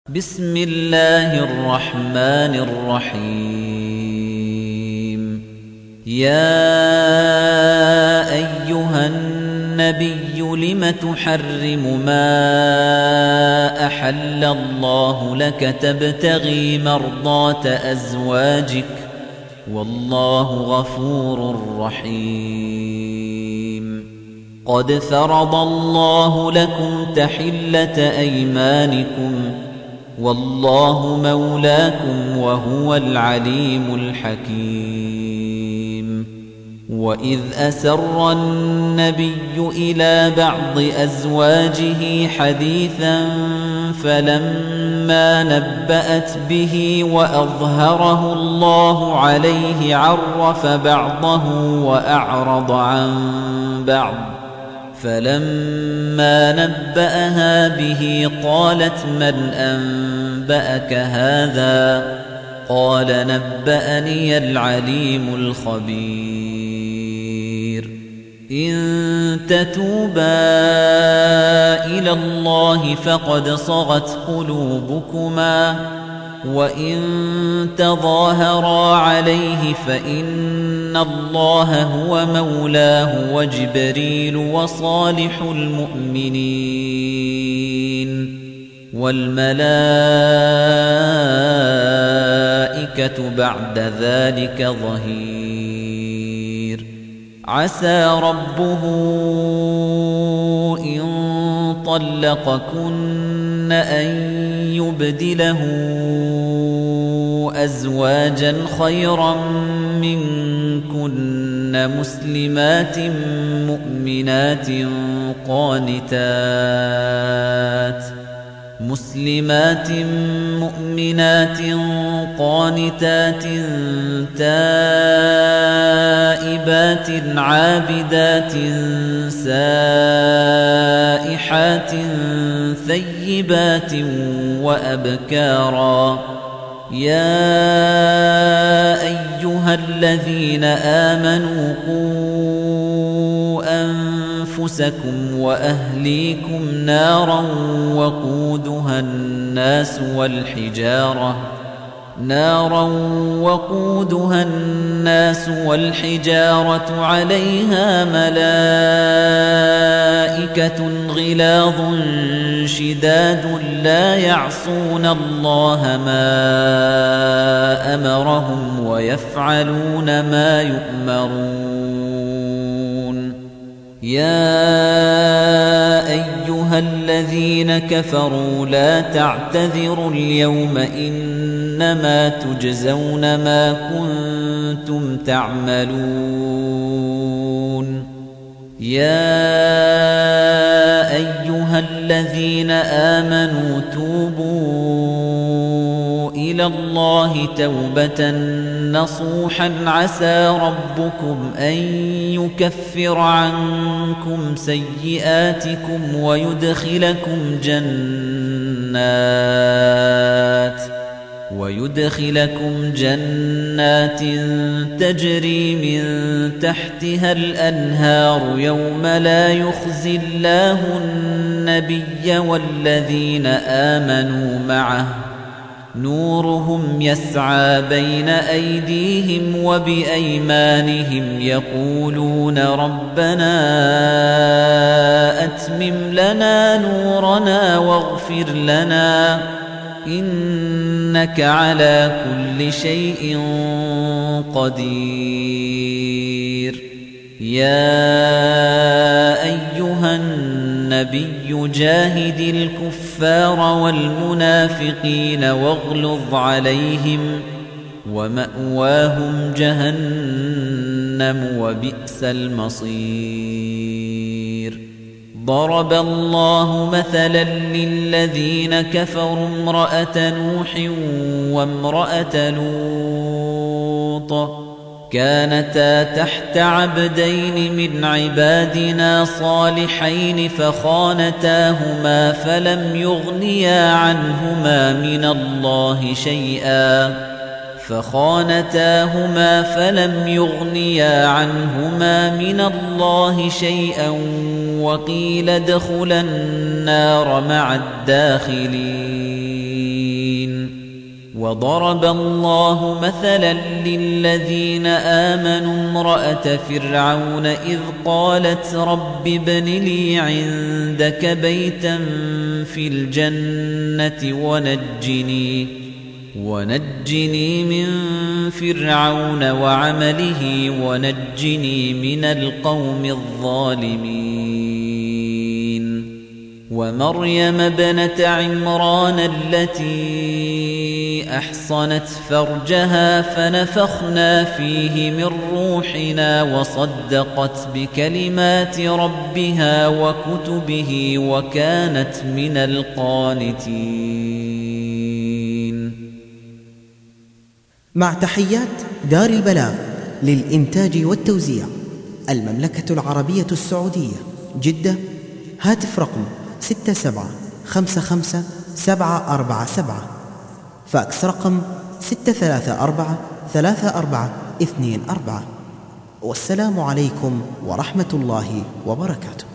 بسم الله الرحمن الرحيم يا أيها النبي لم تحرم ما أحل الله لك تبتغي مرضات أزواجك والله غفور رحيم قد فرض الله لكم تحلة أيمانكم والله مولاكم وهو العليم الحكيم وإذ أسر النبي إلى بعض أزواجه حديثا فلما نبأت به وأظهره الله عليه عرف بعضه وأعرض عن بعض فلما نبأها به قالت من أنبأك هذا قال نبأني العليم الخبير إن تتوبا إلى الله فقد صغت قلوبكما وإن تظاهرا عليه فإن الله هو مولاه وجبريل وصالح المؤمنين والملائكة بعد ذلك ظهير عسى ربه إن طلقكن أن يبدله أزواجا خيرا منكن مسلمات مؤمنات قانتات تائبات عابدات سائحات ثيبات وأبكارا يا أيها الذين آمنوا قوا أنفسكم وأهليكم نارا وقودها الناس والحجارة عليها ملائكة غلاظ شداد لا يعصون الله ما أمرهم ويفعلون ما يؤمرون يا أيها الذين كفروا لا تعتذروا اليوم إنما تجزون ما كنتم تعملون يا أيها الذين آمنوا توبوا إلى الله توبة نصوحا عسى ربكم أن يكفر عنكم سيئاتكم ويدخلكم جنات تجري من تحتها الأنهار يوم لا يخزي الله النبي والذين آمنوا معه نورهم يسعى بين أيديهم وبأيمانهم يقولون ربنا أتمم لنا نورنا واغفر لنا إنك على كل شيء قدير يا أيها النبي جاهد الكفار والمنافقين واغلظ عليهم ومأواهم جهنم وبئس المصير ضرب الله مثلا للذين كفروا امرأة نوح وامرأة لوط كانتا تحت عبدين من عبادنا صالحين فخانتاهما فلم يغنيا عنهما من الله شيئا وقيل ادخلا النار مع الداخلين وضرب الله مثلا للذين آمنوا امرأة فرعون إذ قالت رب ابن لي عندك بيتا في الجنة ونجني من فرعون وعمله ونجني من القوم الظالمين ومريم ابنة عمران التي أحصنت فرجها فنفخنا فيه من روحنا وصدقت بكلمات ربها وكتبه وكانت من القانتين. مع تحيات دار البلاغ للإنتاج والتوزيع، المملكة العربية السعودية، جدة. هاتف رقم 6755-747. فاكس رقم 634-3424. والسلام عليكم ورحمة الله وبركاته.